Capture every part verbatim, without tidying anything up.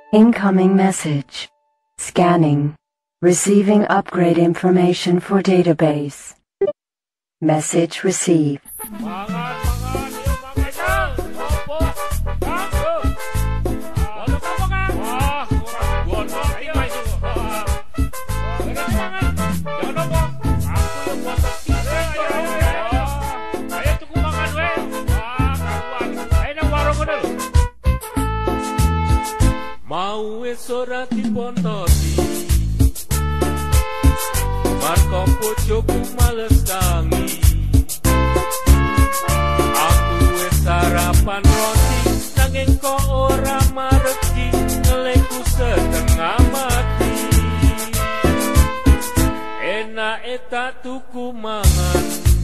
Incoming message. Scanning. Receiving upgrade information for database. Message received. Mau wis ora dipontosi Marko pucukku males tangi Aku wis sarapan roti nanging kok ora mareki ngeleku setengah mati Enak eta tuku mangan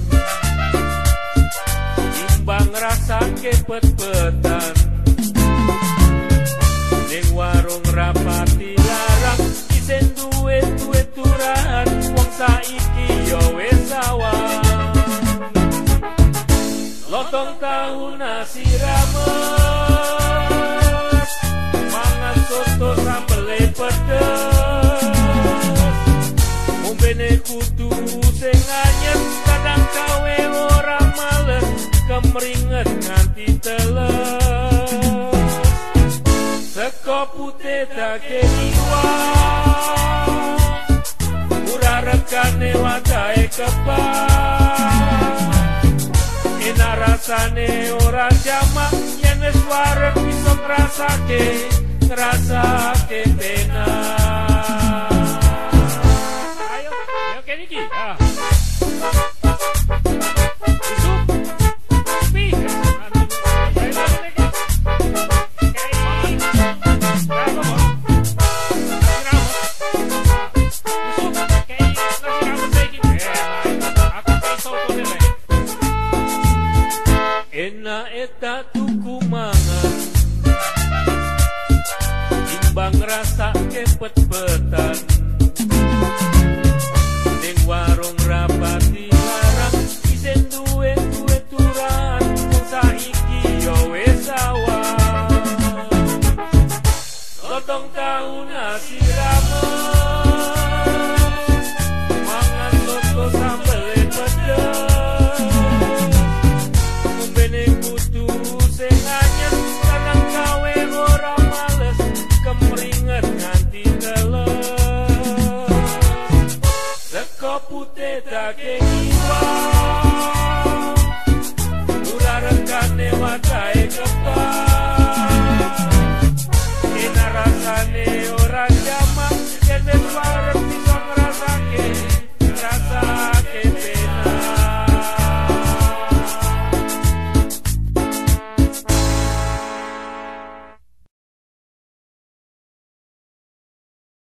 Timbang rasa kepet-petan Ning warung rapati larang isen duwe-duwe turahan wong saiki yo wis awang Lotong tahu nasi rames mangan soto sambele pedes Ombene kudu sing anyep kadang gawe ora males kemringet nganti teles Seko putih daging iwak murah regane wadahe kebak enak rasane ora jamak yen wis wareg bisa ngrasake ngrasake penak ayo ayo kene iki ah Enak eta tuku mangan Timbang rasa kepet-petan Ning warung rapati larang isen duwe-duwe turan wong saiki yo wis awang Lotong tahu nasi rames